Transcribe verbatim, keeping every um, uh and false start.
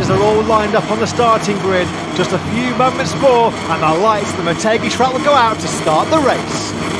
riders are all lined up on the starting grid. Just a few moments more and the lights of the Motegi track will go out to start the race.